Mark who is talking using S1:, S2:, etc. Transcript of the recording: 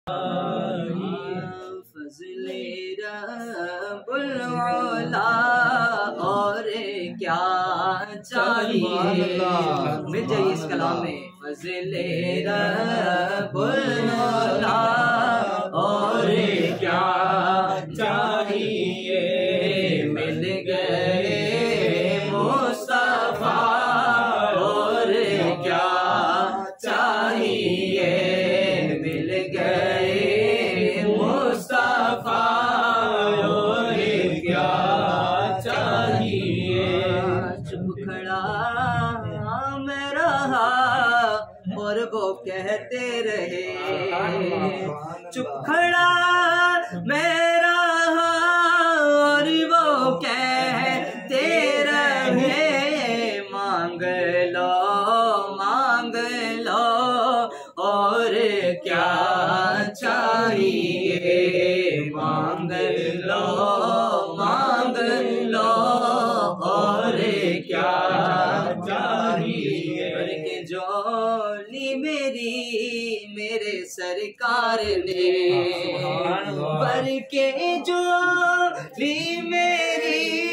S1: فضل رب العلا اور کیا چاہیے، مل جائیے اس کلام میں. فضل رب العلا اور کیا چاہیے، مل گئے مصطفیٰ اور کیا چاہیے، مل گئے مصطفیٰ اور کیا چاہیے. چپ کھڑا میں رہا اور وہ کہتے رہے، چپ کھڑا میں رہا اور وہ کہتے رہے، مانگ لو مانگ لو اور کیا چاہیے، مانگ لو مانگ لو اور کیا چاہیے. کہ جولی میرے سرکار نے، پر کے جولی میری